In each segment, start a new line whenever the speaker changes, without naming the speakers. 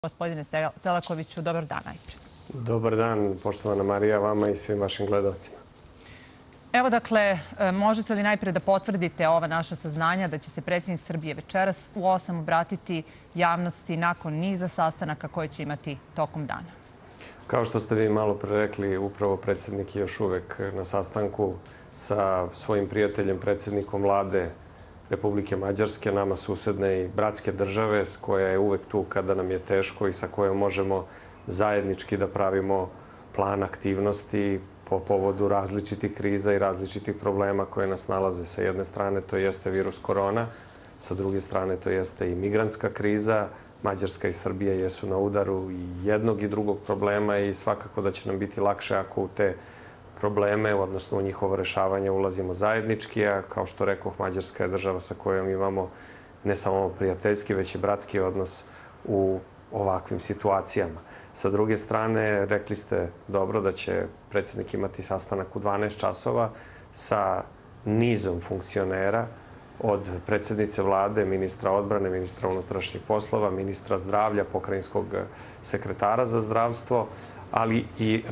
Gospodine Selakoviću, dobar dan najprej.
Dobar dan, poštovana Marija, vama i svim vašim gledalcima.
Evo, dakle, možete li najpre da potvrdite ova naša saznanja da će se predsjednik Srbije večeras u 8 obratiti javnosti nakon niza sastanaka koje će imati tokom dana?
Kao što ste vi malo pre rekli, upravo predsjednik je još uvek na sastanku sa svojim prijateljem, predsjednikom vlade Republike Mađarske, nama susedne i bratske države, koja je uvek tu kada nam je teško i sa kojom možemo zajednički da pravimo plan aktivnosti po povodu različitih kriza i različitih problema koje nas nalaze. Sa jedne strane to jeste virus korona, sa druge strane to jeste i migrantska kriza. Mađarska i Srbija jesu na udaru i jednog i drugog problema i svakako da će nam biti lakše ako u te probleme, odnosno u njihovo rešavanje ulazimo zajednički, a kao što rekoh, Mađarska je država sa kojom imamo ne samo prijateljski, već i bratski odnos u ovakvim situacijama. Sa druge strane, rekli ste dobro da će predsjednik imati sastanak u 12 časova sa nizom funkcionera, od predsjednice vlade, ministra odbrane, ministra unutrašnjih poslova, ministra zdravlja, pokrajinskog sekretara za zdravstvo, ali i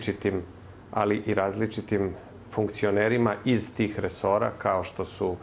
različitim funkcionerima iz tih resora, kao što su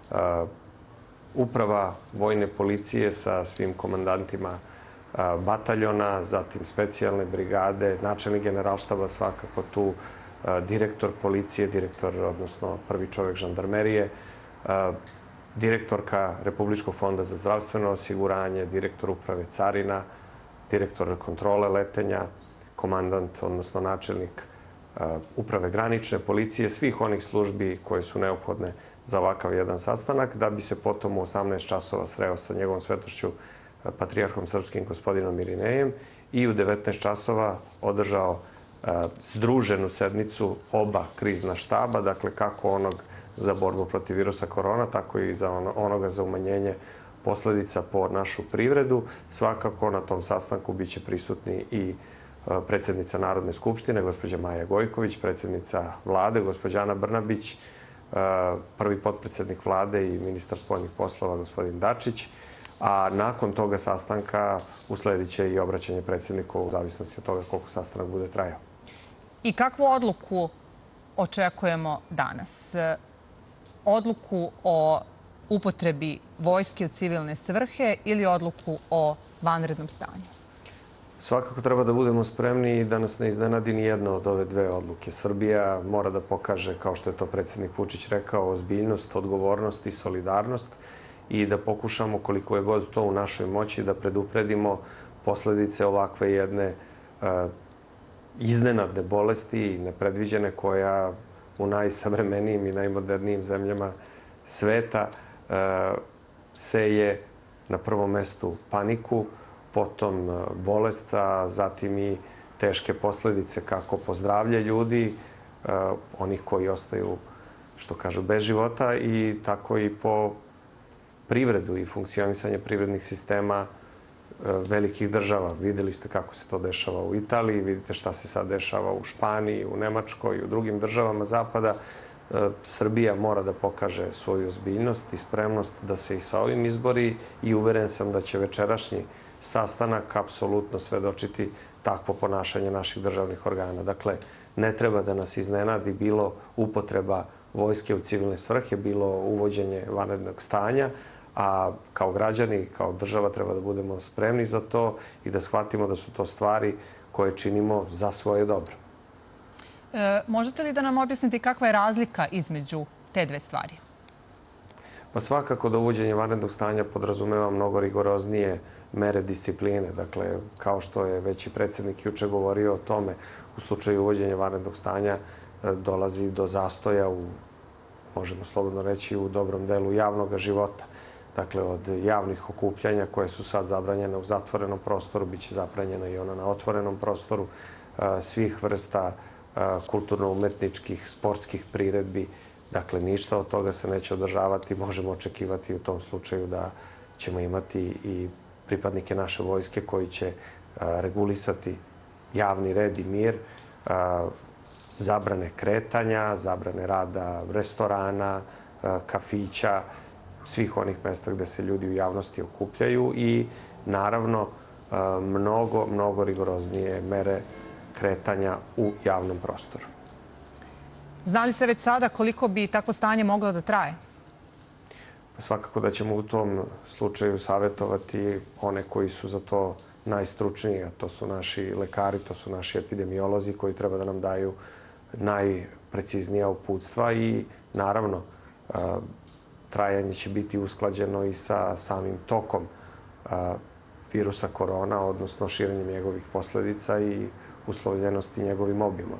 uprava vojne policije sa svim komandantima bataljona, zatim specijalne brigade, načelnik generalštaba svakako tu, direktor policije, odnosno prvi čovjek žandarmerije, direktorka Republičkog fonda za zdravstveno osiguranje, direktor uprave carina, direktor kontrole letenja, komandant, odnosno načelnik uprave granične policije, svih onih službi koje su neophodne za ovakav jedan sastanak, da bi se potom u 18 časova sreo sa njegovom svetošću patrijarhom srpskim gospodinom Irinejem i u 19 časova održao združenu sednicu oba krizna štaba, dakle kako onog za borbu protiv virusa korona, tako i za onoga za umanjenje posledica po našu privredu. Svakako na tom sastanku biće prisutni i predsjednica Narodne skupštine, gospođa Maja Gojković, predsjednica vlade, gospođa Ana Brnabić, prvi potpredsjednik vlade i ministar spoljnih poslova, gospodin Dačić. A nakon toga sastanka usledit će i obraćanje predsjedniku u zavisnosti od toga koliko sastanak bude trajao.
I kakvu odluku očekujemo danas? Odluku o upotrebi vojske u civilne svrhe ili odluku o vanrednom stanju?
Svakako treba da budemo spremni i da nas ne iznenadi ni jedna od ove dve odluke. Srbija mora da pokaže, kao što je to predsjednik Vučić rekao, ozbiljnost, odgovornost i solidarnost i da pokušamo koliko je god to u našoj moći da predupredimo posledice ovakve jedne iznenadne bolesti i nepredviđene koja u najsavremenijim i najmodernijim zemljama sveta seje na prvom mestu paniku, potom bolest, a zatim i teške posledice kako po zdravlje ljudi, onih koji ostaju, što kažu, bez života, i tako i po privredu i funkcionisanje privrednih sistema velikih država. Videli ste kako se to dešava u Italiji, vidite šta se sad dešava u Španiji, u Nemačkoj i u drugim državama Zapada. Srbija mora da pokaže svoju ozbiljnost i spremnost da se i sa ovim izbori i uveren sam da će večerašnji sastanak apsolutno svedočiti takvo ponašanje naših državnih organa. Dakle, ne treba da nas iznenadi bilo upotreba vojske u civilne svrhe, bilo uvođenje vanrednog stanja, a kao građani, kao država treba da budemo spremni za to i da shvatimo da su to stvari koje činimo za svoje dobro.
Možete li da nam objasnite kakva je razlika između te dve stvari?
Pa svakako da uvođenje vanrednog stanja podrazumeva mnogo rigoroznije mere discipline. Dakle, kao što je već i predsjednik juče govorio o tome, u slučaju uvođenja vanrednog stanja dolazi do zastoja možemo slobodno reći, u dobrom delu javnog života. Dakle, od javnih okupljanja koje su sad zabranjene u zatvorenom prostoru, bit će zabranjena i ona na otvorenom prostoru, svih vrsta kulturno-umetničkih, sportskih priredbi. Dakle, ništa od toga se neće održavati. Možemo očekivati u tom slučaju da ćemo imati i pripadnike naše vojske koji će regulisati javni red i mir, zabrane kretanja, zabrane rada restorana, kafića, svih onih mesta gde se ljudi u javnosti okupljaju i naravno mnogo rigoroznije mere kretanja u javnom prostoru.
Zna li se već sada koliko bi takvo stanje moglo da traje?
Svakako da ćemo u tom slučaju savjetovati one koji su za to najstručniji, a to su naši lekari, to su naši epidemiolozi koji treba da nam daju najpreciznija uputstva i naravno trajanje će biti usklađeno i sa samim tokom virusa korona, odnosno širenjem njegovih posledica i uslovljenosti njegovim obimom.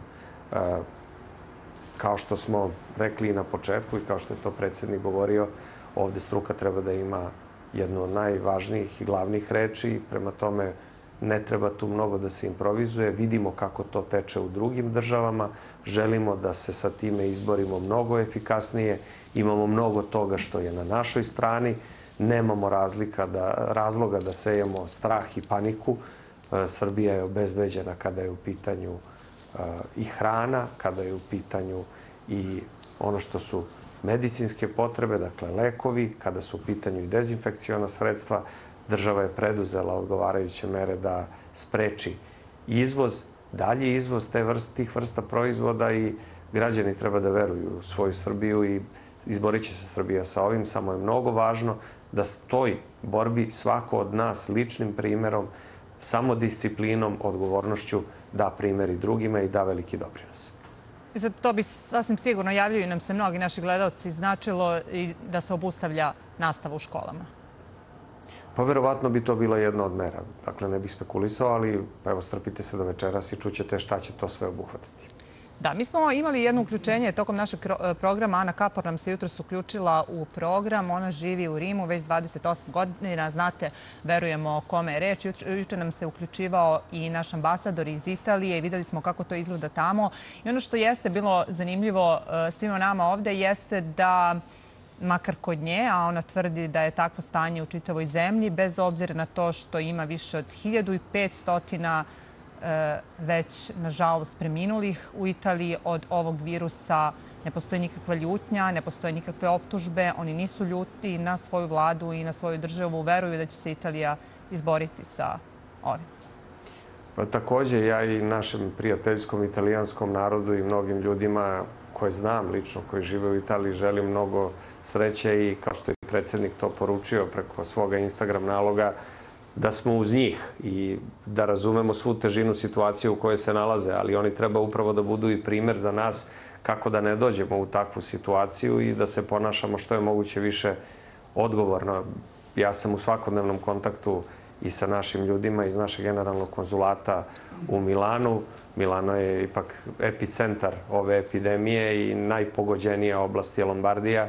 Kao što smo rekli i na početku i kao što je to predsjednik govorio, ovde struka treba da ima jednu od najvažnijih i glavnih reči. Prema tome, ne treba tu mnogo da se improvizuje. Vidimo kako to teče u drugim državama. Želimo da se sa time izborimo mnogo efikasnije. Imamo mnogo toga što je na našoj strani. Nemamo razloga da sejemo strah i paniku. Srbija je obezbeđena kada je u pitanju i hrana, kada je u pitanju i ono što su medicinske potrebe, dakle lekovi, kada su u pitanju i dezinfekciona sredstva. Država je preduzela odgovarajuće mere da spreči izvoz, dalji izvoz tih vrsta proizvoda i građani treba da veruju u svoju Srbiju i izborit će se Srbija sa ovim. Samo je mnogo važno da toj borbi svako od nas ličnim primjerom, samodisciplinom, odgovornošću da primeri drugima i da veliki doprinos.
To bi sasvim sigurno, javljaju nam se mnogi naši gledalci, značilo i da se obustavlja nastava u školama.
Pa verovatno bi to bila jedna od mera. Dakle, ne bih spekulisao, ali evo strpite se do večeras i čućete šta će to sve obuhvatiti.
Da, mi smo imali jedno uključenje tokom našeg programa. Ana Kapor nam se jutros uključila u program. Ona živi u Rimu već 28 godina. Znate, verujemo o kome je reč. Juče nam se uključivao i naš ambasador iz Italije i videli smo kako to izgleda tamo. I ono što jeste bilo zanimljivo svima nama ovde jeste da, makar kod nje, a ona tvrdi da je takvo stanje u čitavoj zemlji, bez obzira na to što ima više od 1500 već, nažalost, preminulih u Italiji od ovog virusa. Ne postoji nikakva ljutnja, ne postoje nikakve optužbe. Oni nisu ljuti na svoju vladu i na svoju državu. Veruju da će se Italija izboriti sa ovim.
Pa također, ja i našem prijateljskom italijanskom narodu i mnogim ljudima koje znam lično, koji žive u Italiji, želim mnogo sreće i kao što je predsjednik to poručio preko svoga Instagram naloga, da smo uz njih i da razumemo svu težinu situacije u kojoj se nalaze, ali oni treba upravo da budu i primjer za nas kako da ne dođemo u takvu situaciju i da se ponašamo što je moguće više odgovorno. Ja sam u svakodnevnom kontaktu i sa našim ljudima iz našeg generalnog konzulata u Milanu. Milano je ipak epicentar ove epidemije i najpogođenija oblast je Lombardija.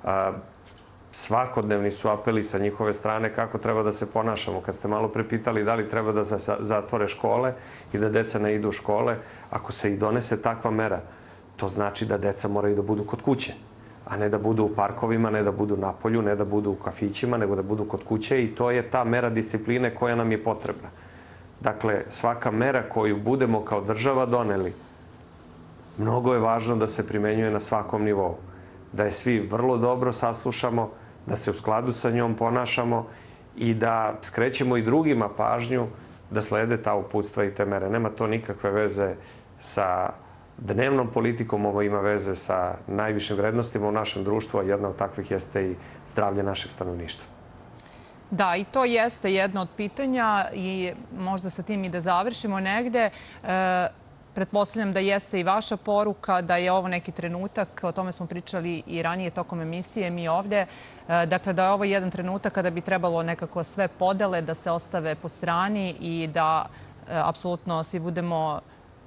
Svakodnevni su apeli sa njihove strane kako treba da se ponašamo. Kad ste malo prepitali da li treba da zatvore škole i da deca ne idu u škole, ako se i donese takva mera, to znači da deca moraju da budu kod kuće, a ne da budu u parkovima, ne da budu na polju, ne da budu u kafićima, nego da budu kod kuće i to je ta mera discipline koja nam je potrebna. Dakle, svaka mera koju budemo kao država doneli, mnogo je važno da se primenjuje na svakom nivou. Da je svi vrlo dobro saslušamo, da se u skladu sa njom ponašamo i da skrećemo i drugima pažnju da slede ta uputstva i te mere. Nema to nikakve veze sa dnevnom politikom, ovo ima veze sa najvišim vrednostima u našem društvu, a jedna od takvih jeste i zdravlje našeg stanovništva.
Da, i to jeste jedno od pitanja i možda sa tim i da završimo negde. Pretpostavljam da jeste i vaša poruka, da je ovo neki trenutak, o tome smo pričali i ranije tokom emisije, mi ovde, dakle da je ovo jedan trenutak kada bi trebalo nekako sve podele da se ostave po strani i da apsolutno svi budemo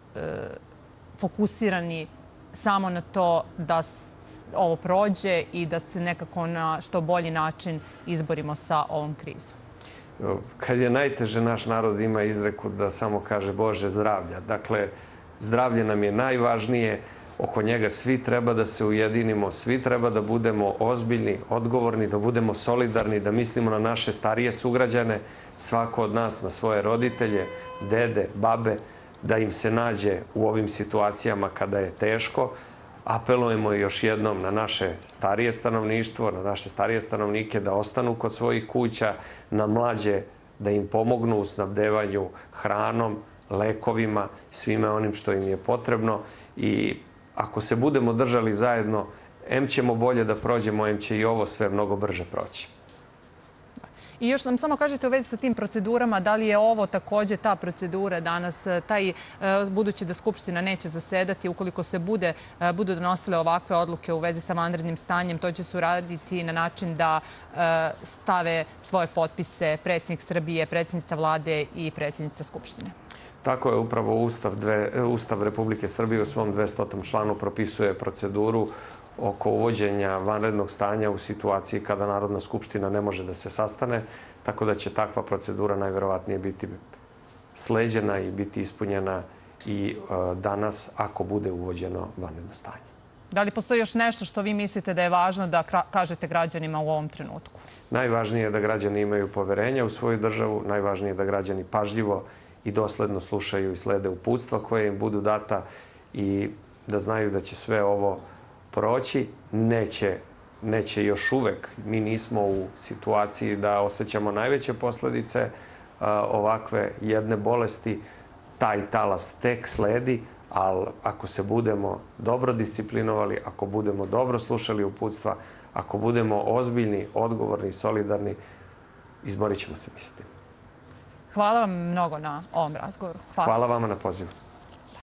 fokusirani samo na to da ovo prođe i da se nekako na što bolji način izborimo sa ovom krizom.
Kad je najteže, naš narod ima izreku da samo kaže Bože zdravlja. Dakle, zdravlje nam je najvažnije, oko njega svi treba da se ujedinimo, svi treba da budemo ozbiljni, odgovorni, da budemo solidarni, da mislimo na naše starije sugrađane, svako od nas na svoje roditelje, dede, babe, da im se nađe u ovim situacijama kada je teško. Apelujemo još jednom na naše starije stanovništvo, na naše starije stanovnike da ostanu kod svojih kuća, na mlađe da im pomognu u snabdevanju hranom, lekovima, svime onim što im je potrebno. I ako se budemo držali zajedno, em ćemo bolje da prođemo, em će i ovo sve mnogo brže proći.
I još nam samo kažete u vezi sa tim procedurama, da li je ovo takođe ta procedura danas, budući da Skupština neće zasedati, ukoliko se budu donosile ovakve odluke u vezi sa vanrednim stanjem, to će se uraditi na način da stave svoje potpise predsjednik Srbije, predsjednica vlade i predsjednica Skupštine.
Tako je, upravo Ustav Republike Srbije u svom 200. članu propisuje proceduru oko uvođenja vanrednog stanja u situaciji kada Narodna skupština ne može da se sastane, tako da će takva procedura najverovatnije biti sleđena i biti ispunjena i danas ako bude uvođeno vanredno stanje.
Da li postoji još nešto što vi mislite da je važno da kažete građanima u ovom trenutku?
Najvažnije je da građani imaju poverenja u svoju državu, najvažnije je da građani pažljivo i dosledno slušaju i slede uputstva koje im budu data i da znaju da će sve ovo proći. Neće još uvek. Mi nismo u situaciji da osjećamo najveće posledice ovakve jedne bolesti. Taj talas tek sledi, ali ako se budemo dobro disciplinovali, ako budemo dobro slušali uputstva, ako budemo ozbiljni, odgovorni i solidarni, izborit ćemo se, mislite.
Hvala vam mnogo na ovom razgovoru.
Hvala vama na pozivu.